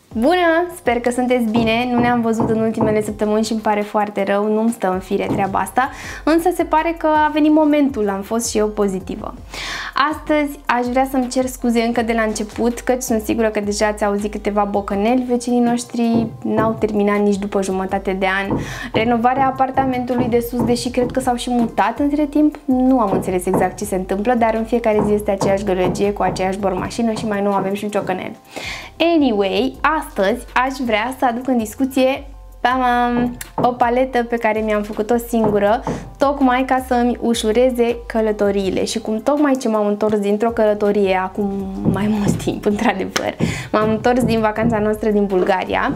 Bună! Sper că sunteți bine, nu ne-am văzut în ultimele săptămâni și îmi pare foarte rău, nu-mi stă în fire treaba asta, însă se pare că a venit momentul, am fost și eu pozitivă. Astăzi aș vrea să-mi cer scuze încă de la început, căci sunt sigură că deja ați auzit câteva bocăneli, vecinii noștri n-au terminat nici după jumătate de an renovarea apartamentului de sus, deși cred că s-au și mutat între timp, nu am înțeles exact ce se întâmplă, dar în fiecare zi este aceeași gălăgie cu aceeași bormașină și mai nou avem și un ciocanel. Anyway, astăzi aș vrea să aduc în discuție o paletă pe care mi-am făcut-o singură, tocmai ca să îmi ușureze călătoriile. Și cum tocmai ce m-am întors dintr-o călătorie acum mai mult timp, într-adevăr, m-am întors din vacanța noastră din Bulgaria,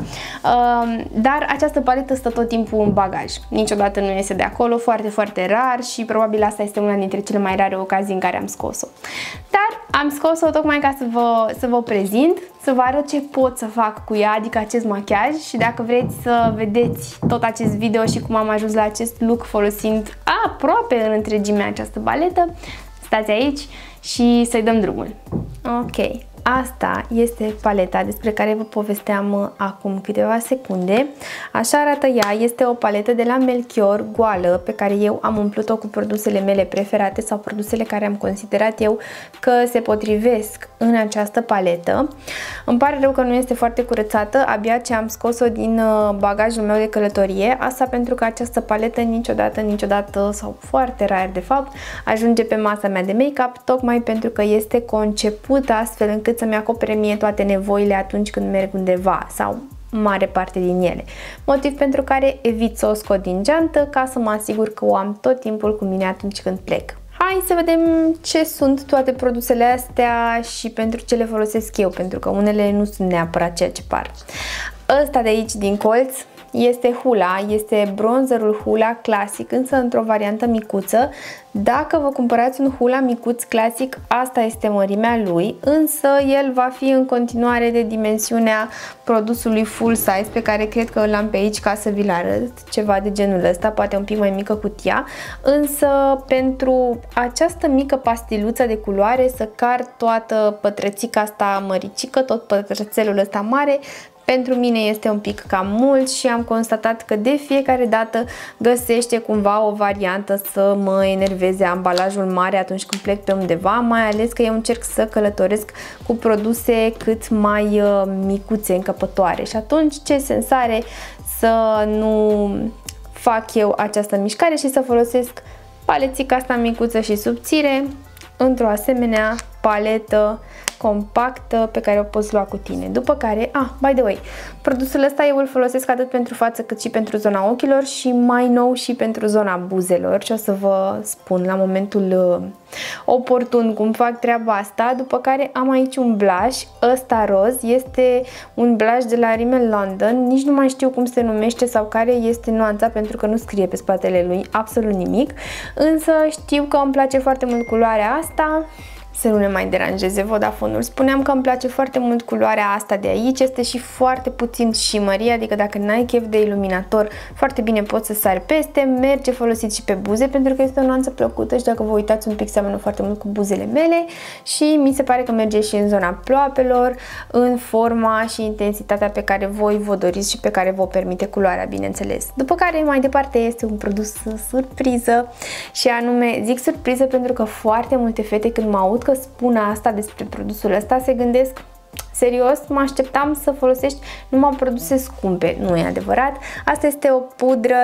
dar această paletă stă tot timpul în bagaj. Niciodată nu iese de acolo, foarte, foarte rar și probabil asta este una dintre cele mai rare ocazii în care am scos-o. Dar am scos-o tocmai ca să vă prezint, să vă arăt ce pot să fac cu ea, adică acest machiaj, și dacă vreți să vedeți tot acest video și cum am ajuns la acest look folosind aproape în întregime această paletă, stați aici și să-i dăm drumul. Ok, asta este paleta despre care vă povesteam acum câteva secunde. Așa arată ea, este o paletă de la Melchior, goală, pe care eu am umplut-o cu produsele mele preferate sau produsele care am considerat eu că se potrivesc în această paletă. Îmi pare rău că nu este foarte curățată, abia ce am scos-o din bagajul meu de călătorie, asta pentru că această paletă niciodată sau foarte rar de fapt ajunge pe masa mea de make-up, tocmai pentru că este concepută astfel încât să-mi acopere mie toate nevoile atunci când merg undeva sau mare parte din ele. Motiv pentru care evit să o scot din geantă ca să mă asigur că o am tot timpul cu mine atunci când plec. Hai să vedem ce sunt toate produsele astea și pentru ce le folosesc eu, pentru că unele nu sunt neapărat ceea ce par. Ăsta de aici din colț este Hoola, este bronzerul Hoola clasic, însă într-o variantă micuță. Dacă vă cumpărați un Hoola micuț clasic, asta este mărimea lui, însă el va fi în continuare de dimensiunea produsului full size, pe care cred că îl am pe aici ca să vi-l arăt, ceva de genul ăsta, poate un pic mai mică cutia, însă pentru această mică pastiluță de culoare să car toată pătrățica asta măricică, tot pătrățelul ăsta mare, pentru mine este un pic cam mult și am constatat că de fiecare dată găsește cumva o variantă să mă enerveze ambalajul mare atunci când plec pe undeva, mai ales că eu încerc să călătoresc cu produse cât mai micuțe, încăpătoare, și atunci ce sens are să nu fac eu această mișcare și să folosesc palețica asta micuță și subțire într-o asemenea paletă compactă pe care o poți lua cu tine. După care, by the way, produsul ăsta eu îl folosesc atât pentru față cât și pentru zona ochilor și mai nou și pentru zona buzelor, și o să vă spun la momentul oportun cum fac treaba asta. După care am aici un blush, ăsta roz, este un blush de la Rimmel London, nici nu mai știu cum se numește sau care este nuanța pentru că nu scrie pe spatele lui absolut nimic, însă știu că îmi place foarte mult culoarea asta. Să nu ne mai deranjeze Vodafone-ul. Spuneam că îmi place foarte mult culoarea asta de aici, este și foarte puțin shimmery, adică dacă n-ai chef de iluminator, foarte bine poți să sari peste, merge folosit și pe buze pentru că este o nuanță plăcută și dacă vă uitați un pic seamănă foarte mult cu buzele mele și mi se pare că merge și în zona ploapelor, în forma și intensitatea pe care voi vă doriți și pe care vă permite culoarea, bineînțeles. După care mai departe este un produs surpriză și anume, zic surpriză pentru că foarte multe fete când mă aud că spun asta despre produsul ăsta se gândesc: serios, mă așteptam să folosești numai produse scumpe. Nu e adevărat. Asta este o pudră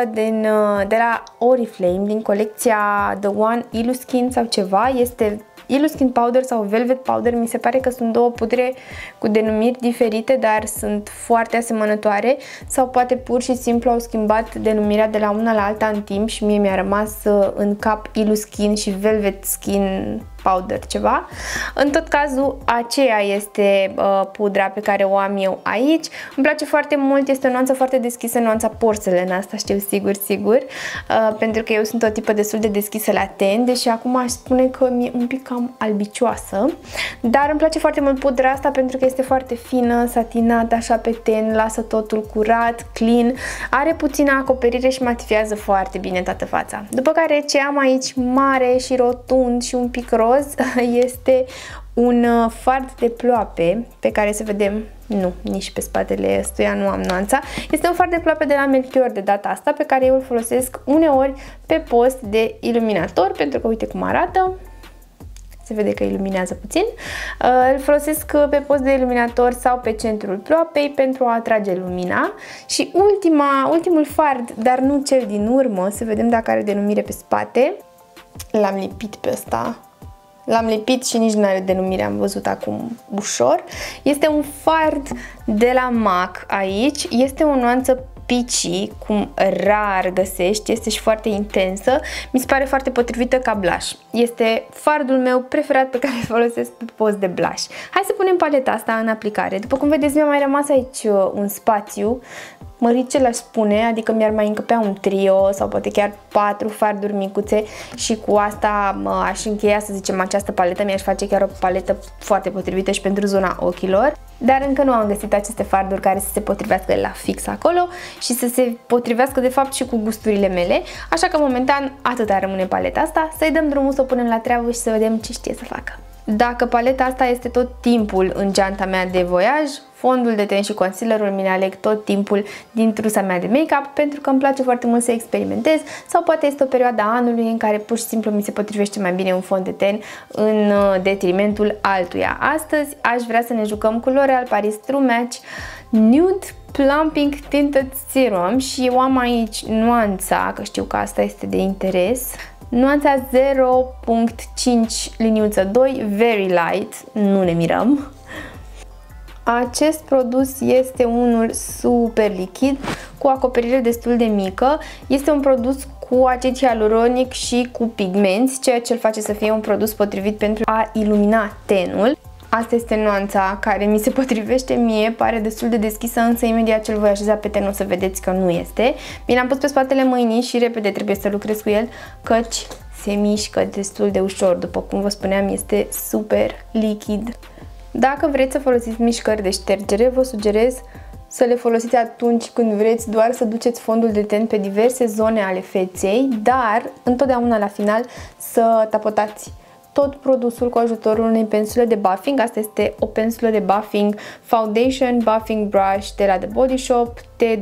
de la Oriflame, din colecția The One Illuskin sau ceva. Este Illuskin Powder sau Velvet Powder, mi se pare că sunt două pudre cu denumiri diferite, dar sunt foarte asemănătoare, sau poate pur și simplu au schimbat denumirea de la una la alta în timp și mie mi-a rămas în cap Illuskin și Velvet Skin Powder ceva. În tot cazul, aceea este pudra pe care o am eu aici. Îmi place foarte mult, este o nuanță foarte deschisă, nuanța porcelain, asta știu sigur, pentru că eu sunt o tipă destul de deschisă la ten, deși acum aș spune că mi-e un pic cam albicioasă, dar îmi place foarte mult pudra asta pentru că este foarte fină, satinată așa pe ten, lasă totul curat, clean, are puțină acoperire și matifiază foarte bine toată fața. După care ce am aici mare și rotund și un pic roz este un fard de ploape pe care să vedem Nu, nici pe spatele ăstuia nu am nuanța. Este un fard de ploape de la Melchior de data asta, pe care eu îl folosesc uneori pe post de iluminator, pentru că uite cum arată. Se vede că iluminează puțin. Îl folosesc pe post de iluminator sau pe centrul ploapei pentru a atrage lumina. Și ultimul fard, dar nu cel din urmă, să vedem dacă are denumire pe spate. L-am lipit pe ăsta. L-am lipit și nici nu are denumire, am văzut acum ușor. Este un fard de la MAC aici. Este o nuanță peachy, cum rar găsești, este și foarte intensă. Mi se pare foarte potrivită ca blush. Este fardul meu preferat pe care îl folosesc pe post de blush. Hai să punem paleta asta în aplicare. După cum vedeți, mi-a mai rămas aici un spațiu mărice, l-aș spune, adică mi-ar mai încăpea un trio sau poate chiar 4 farduri micuțe și cu asta aș încheia, să zicem, această paletă. Mi-aș face chiar o paletă foarte potrivită și pentru zona ochilor. Dar încă nu am găsit aceste farduri care să se potrivească la fix acolo și să se potrivească de fapt și cu gusturile mele. Așa că momentan atâta rămâne paleta asta. Să-i dăm drumul să o punem la treabă și să vedem ce știe să facă. Dacă paleta asta este tot timpul în geanta mea de voiaj, fondul de ten și concealerul mi le aleg tot timpul din trusa mea de make-up, pentru că îmi place foarte mult să experimentez, sau poate este o perioadă a anului în care pur și simplu mi se potrivește mai bine un fond de ten în detrimentul altuia. Astăzi aș vrea să ne jucăm cu L'Oréal Paris True Match Nude Plumping Tinted Serum și eu am aici nuanța, că știu că asta este de interes. Nuanța 0.5 liniuță 2, Very Light, nu ne mirăm. Acest produs este unul super lichid, cu acoperire destul de mică. Este un produs cu acid hialuronic și cu pigmenți, ceea ce îl face să fie un produs potrivit pentru a ilumina tenul. Asta este nuanța care mi se potrivește mie, pare destul de deschisă, însă imediat ce îl voi așeza pe ten o să vedeți că nu este. Mi l-am pus pe spatele mâinii și repede trebuie să lucrez cu el, căci se mișcă destul de ușor. După cum vă spuneam, este super lichid. Dacă vreți să folosiți mișcări de ștergere, vă sugerez să le folosiți atunci când vreți doar să duceți fondul de ten pe diverse zone ale feței, dar întotdeauna la final să tapotați tot produsul cu ajutorul unei pensule de buffing. Asta este o pensulă de buffing Foundation Buffing Brush de la The Body Shop,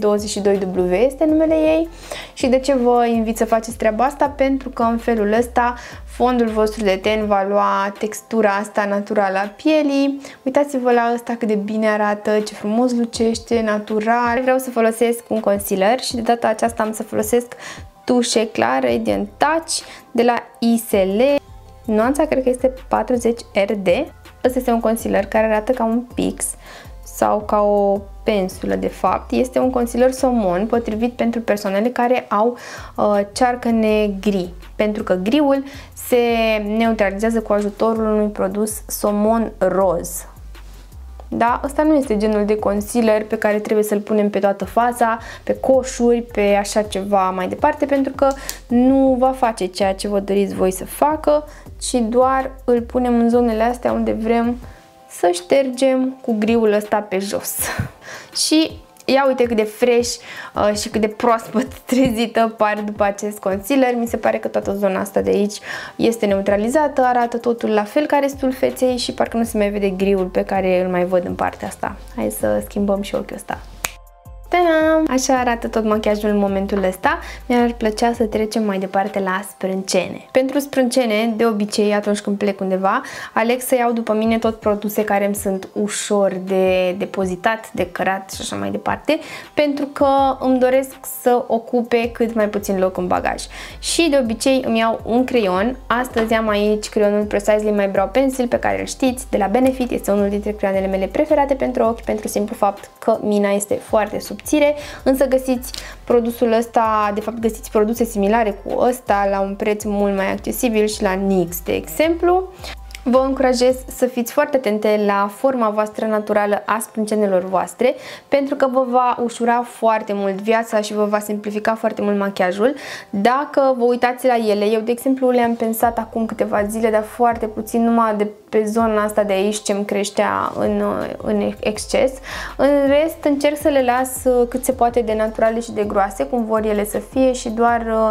T22W este numele ei. Și de ce vă invit să faceți treaba asta? Pentru că în felul ăsta fondul vostru de ten va lua textura asta naturală a pielii. Uitați-vă la ăsta cât de bine arată, ce frumos lucește, natural. Vreau să folosesc un concealer și de data aceasta am să folosesc Touche Eclat Radiant Touch de la ISL. Nuanța cred că este 40 RD. Ăsta este un concealer care arată ca un pix sau ca o pensulă de fapt. Este un concealer somon potrivit pentru persoanele care au cearcăne gri, pentru că griul se neutralizează cu ajutorul unui produs somon roz. Da? Ăsta nu este genul de concealer pe care trebuie să-l punem pe toată fața, pe coșuri, pe așa ceva mai departe, pentru că nu va face ceea ce vă doriți voi să facă, ci doar îl punem în zonele astea unde vrem să ștergem cu griul ăsta pe jos. Și ia uite cât de fresh și cât de proaspăt trezită par după acest concealer. Mi se pare că toată zona asta de aici este neutralizată, arată totul la fel ca restul feței și parcă nu se mai vede griul pe care îl mai văd în partea asta. Hai să schimbăm și ochiul ăsta. Ta-da! Așa arată tot machiajul în momentul ăsta. Mi-ar plăcea să trecem mai departe la sprâncene. Pentru sprâncene, de obicei, atunci când plec undeva, aleg să iau după mine tot produse care îmi sunt ușor de depozitat, de cărat și așa mai departe, pentru că îmi doresc să ocupe cât mai puțin loc în bagaj. Și de obicei îmi iau un creion. Astăzi am aici creionul Precisely My Brow Pencil, pe care îl știți, de la Benefit. Este unul dintre creioanele mele preferate pentru ochi, pentru simplu fapt că mina este foarte subțire, însă găsiți produsul ăsta, de fapt găsiți produse similare cu ăsta la un preț mult mai accesibil și la NYX, de exemplu. Vă încurajez să fiți foarte atente la forma voastră naturală a sprâncenelor voastre, pentru că vă va ușura foarte mult viața și vă va simplifica foarte mult machiajul. Dacă vă uitați la ele, eu de exemplu le-am pensat acum câteva zile, dar foarte puțin, numai de pe zona asta de aici ce îmi creștea în exces. În rest încerc să le las cât se poate de naturale și de groase, cum vor ele să fie, și doar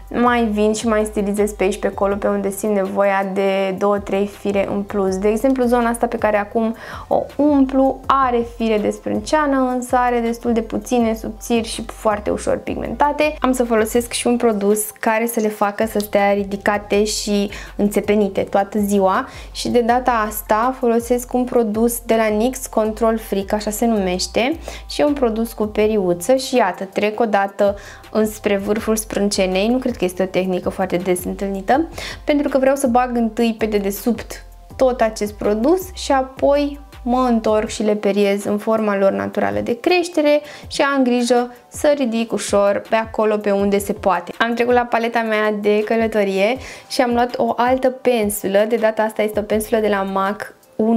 mai vin și mai stilizez pe aici pe acolo pe unde simt nevoia de 2-3 fire în plus. De exemplu, zona asta pe care acum o umplu are fire de sprânceană, însă are destul de puține, subțiri și foarte ușor pigmentate. Am să folosesc și un produs care să le facă să stea ridicate și înțepenite toată ziua și de data asta folosesc un produs de la NYX Control Freak, așa se numește, și un produs cu periuță și iată, trec o dată înspre vârful sprâncenei. Nu cred că este o tehnică foarte des întâlnită, pentru că vreau să bag întâi pe dedesubt tot acest produs și apoi mă întorc și le periez în forma lor naturală de creștere și am grijă să ridic ușor pe acolo pe unde se poate. Am trecut la paleta mea de călătorie și am luat o altă pensulă. De data asta este o pensulă de la MAC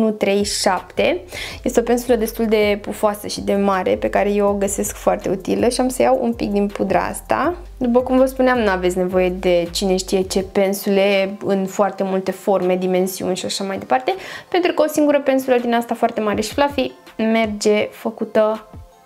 137. Este o pensulă destul de pufoasă și de mare pe care eu o găsesc foarte utilă și am să iau un pic din pudra asta. După cum vă spuneam, nu aveți nevoie de cine știe ce pensule în foarte multe forme, dimensiuni și așa mai departe, pentru că o singură pensulă din asta foarte mare și fluffy merge făcută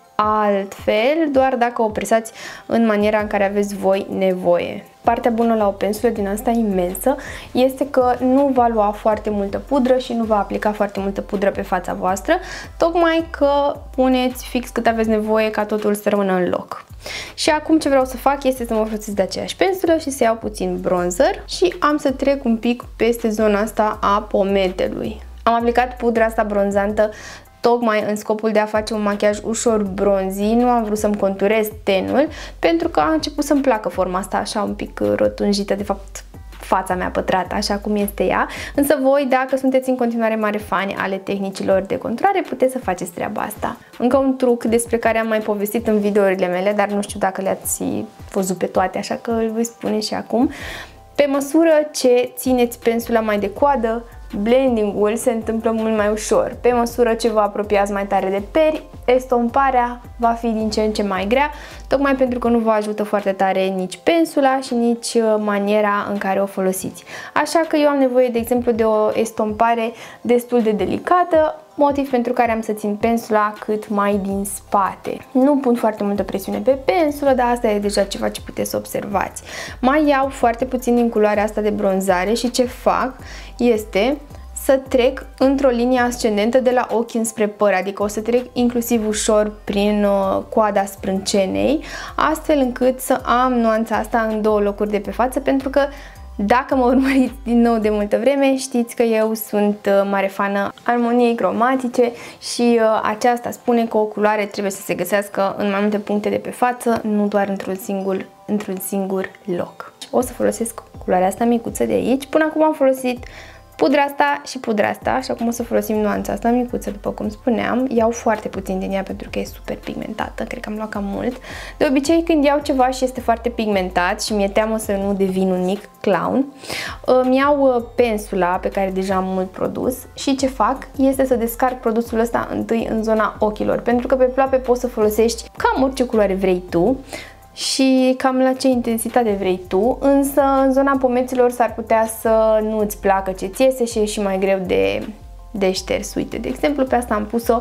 altfel, doar dacă o presați în maniera în care aveți voi nevoie. Partea bună la o pensulă din asta imensă este că nu va lua foarte multă pudră și nu va aplica foarte multă pudră pe fața voastră, tocmai că puneți fix cât aveți nevoie ca totul să rămână în loc. Și acum ce vreau să fac este să mă folosesc de aceeași pensulă și să iau puțin bronzer și am să trec un pic peste zona asta a pometelui. Am aplicat pudra asta bronzantă tocmai în scopul de a face un machiaj ușor bronzy, nu am vrut să-mi conturez tenul, pentru că a început să-mi placă forma asta așa un pic rotunjită, de fapt fața mea pătrată, așa cum este ea, însă voi, dacă sunteți în continuare mari fani ale tehnicilor de conturare, puteți să faceți treaba asta. Încă un truc despre care am mai povestit în videourile mele, dar nu știu dacă le-ați văzut pe toate, așa că îl voi spune și acum. Pe măsură ce țineți pensula mai de coadă, blending-ul se întâmplă mult mai ușor. Pe măsură ce vă apropiați mai tare de peri, estomparea va fi din ce în ce mai grea, tocmai pentru că nu vă ajută foarte tare nici pensula și nici maniera în care o folosiți. Așa că eu am nevoie, de exemplu, de o estompare destul de delicată, motiv pentru care am să țin pensula cât mai din spate. Nu pun foarte multă presiune pe pensulă, dar asta e deja ceva ce puteți să observați. Mai iau foarte puțin din culoarea asta de bronzare și ce fac este să trec într-o linie ascendentă de la ochi înspre păr, adică o să trec inclusiv ușor prin coada sprâncenei, astfel încât să am nuanța asta în două locuri de pe față, pentru că dacă mă urmăriți din nou de multă vreme, știți că eu sunt mare fană armoniei cromatice și aceasta spune că o culoare trebuie să se găsească în mai multe puncte de pe față, nu doar într-un singur loc. O să folosesc culoarea asta micuță de aici. Până acum am folosit pudra asta și pudra asta și acum o să folosim nuanța asta micuță, după cum spuneam. Iau foarte puțin din ea pentru că e super pigmentată, cred că am luat cam mult. De obicei când iau ceva și este foarte pigmentat și mi-e teamă să nu devin un mic clown, îmi iau pensula pe care deja am mult produs și ce fac este să descarc produsul ăsta întâi în zona ochilor, pentru că pe ploape poți să folosești cam orice culoare vrei tu și cam la ce intensitate vrei tu, însă în zona pomeților s-ar putea să nu îți placă ce-ți iese și e și mai greu de șters. Uite, de exemplu, pe asta am pus-o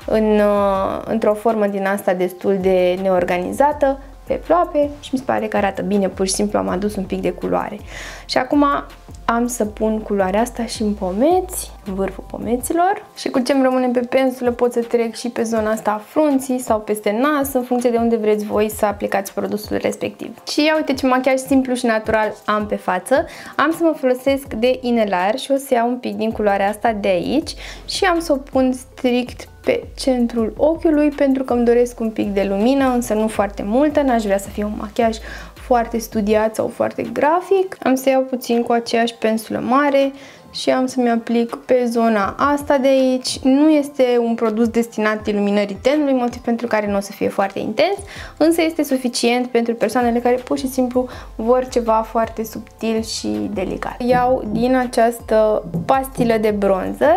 într-o formă din asta destul de neorganizată, pe ploape și mi se pare că arată bine, pur și simplu am adus un pic de culoare. Și acum am să pun culoarea asta și în pomeți, în vârful pomeților, și cu ce-mi rămâne pe pensulă pot să trec și pe zona asta a frunții sau peste nas, în funcție de unde vreți voi să aplicați produsul respectiv. Și ia uite ce machiaj simplu și natural am pe față. Am să mă folosesc de inelare și o să iau un pic din culoarea asta de aici și am să o pun strict pe centrul ochiului, pentru că îmi doresc un pic de lumină, însă nu foarte multă, n-aș vrea să fie un machiaj foarte studiat sau foarte grafic. Am să iau puțin cu aceeași pensulă mare și am să-mi aplic pe zona asta de aici. Nu este un produs destinat iluminării tenului, motiv pentru care nu o să fie foarte intens, însă este suficient pentru persoanele care pur și simplu vor ceva foarte subtil și delicat. Iau din această pastilă de bronzer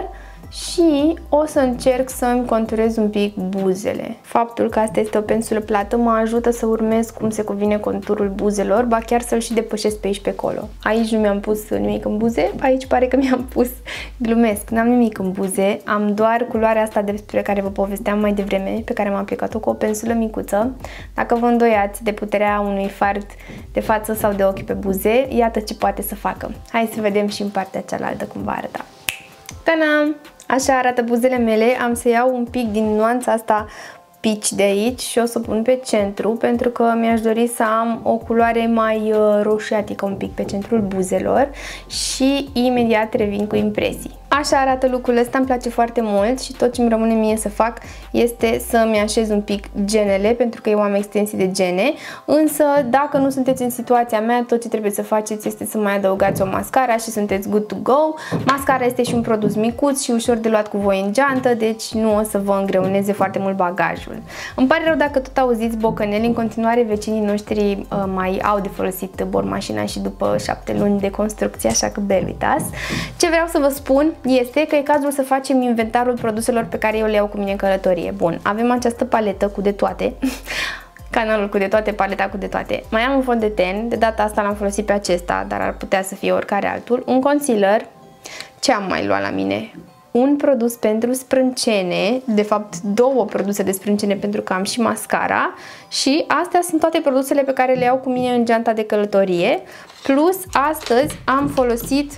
și o să încerc să-mi conturez un pic buzele. Faptul că asta este o pensulă plată mă ajută să urmez cum se cuvine conturul buzelor, ba chiar să-l și depășesc pe aici pe acolo. Aici nu mi-am pus nimic în buze, aici pare că mi-am pus, glumesc, n-am nimic în buze, am doar culoarea asta despre care vă povesteam mai devreme, pe care am aplicat-o cu o pensulă micuță. Dacă vă îndoiați de puterea unui fard de față sau de ochi pe buze, iată ce poate să facă. Hai să vedem și în partea cealaltă cum va arăta. Ta-da! Așa arată buzele mele, am să iau un pic din nuanța asta peach de aici și o să o pun pe centru pentru că mi-aș dori să am o culoare mai roșiatică un pic pe centrul buzelor și imediat revin cu impresii. Așa arată lucrul ăsta, îmi place foarte mult și tot ce îmi rămâne mie să fac este să-mi așez un pic genele, pentru că eu am extensii de gene, însă dacă nu sunteți în situația mea, tot ce trebuie să faceți este să mai adăugați o mascara și sunteți good to go. Mascara este și un produs micuț și ușor de luat cu voi în geantă, deci nu o să vă îngreuneze foarte mult bagajul. Îmi pare rău dacă tot auziți bocăneli, în continuare vecinii noștri mai au de folosit bormașina și după 7 luni de construcție, așa că bear with us. Ce vreau să vă spun este că e cazul să facem inventarul produselor pe care eu le iau cu mine în călătorie. Bun, avem această paletă cu de toate, canalul cu de toate, paleta cu de toate. Mai am un fond de ten, de data asta l-am folosit pe acesta, dar ar putea să fie oricare altul. Un concealer, ce am mai luat la mine? Un produs pentru sprâncene, de fapt 2 produse de sprâncene pentru că am și mascara și astea sunt toate produsele pe care le iau cu mine în geanta de călătorie, plus astăzi am folosit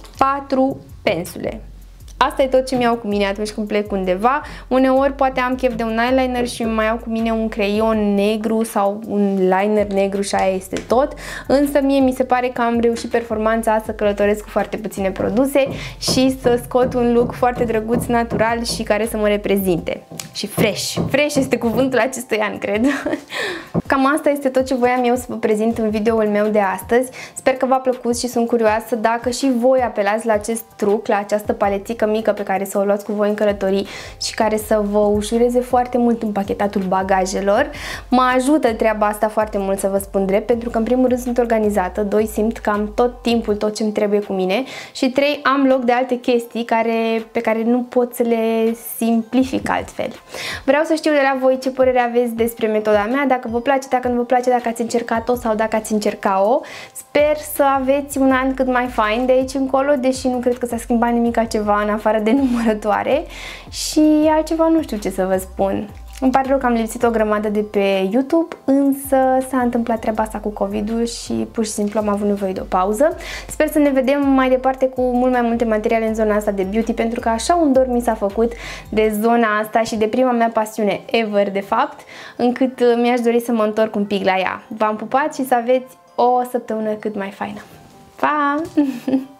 4 pensule. Asta e tot ce mi-au cu mine atunci când plec undeva. Uneori poate am chef de un eyeliner și mai iau cu mine un creion negru sau un liner negru și aia este tot. Însă mie mi se pare că am reușit performanța să călătoresc cu foarte puține produse și să scot un look foarte drăguț, natural și care să mă reprezinte. Și fresh. Fresh este cuvântul acestui an, cred. Cam asta este tot ce voiam eu să vă prezint în videoul meu de astăzi. Sper că v-a plăcut și sunt curioasă dacă și voi apelați la acest truc, la această paletică mică pe care să o luați cu voi în călătorii și care să vă ușureze foarte mult împachetatul bagajelor. Mă ajută treaba asta foarte mult, să vă spun drept, pentru că în primul rând sunt organizată, 2 simt că am tot timpul tot ce-mi trebuie cu mine și 3 am loc de alte chestii pe care nu pot să le simplific altfel. Vreau să știu de la voi ce părere aveți despre metoda mea, dacă vă place, dacă nu vă place, dacă ați încercat-o sau dacă ați încerca-o. Sper să aveți un an cât mai fain de aici încolo, deși nu cred că s-a schimbat nimic altceva în afară de numărătoare și altceva nu știu ce să vă spun. Îmi pare rău că am lipsit o grămadă de pe YouTube, însă s-a întâmplat treaba asta cu COVID-ul și pur și simplu am avut nevoie de o pauză. Sper să ne vedem mai departe cu mult mai multe materiale în zona asta de beauty, pentru că așa un dor mi s-a făcut de zona asta și de prima mea pasiune ever, de fapt, încât mi-aș dori să mă întorc un pic la ea. V-am pupat și să aveți o săptămână cât mai faină. Pa!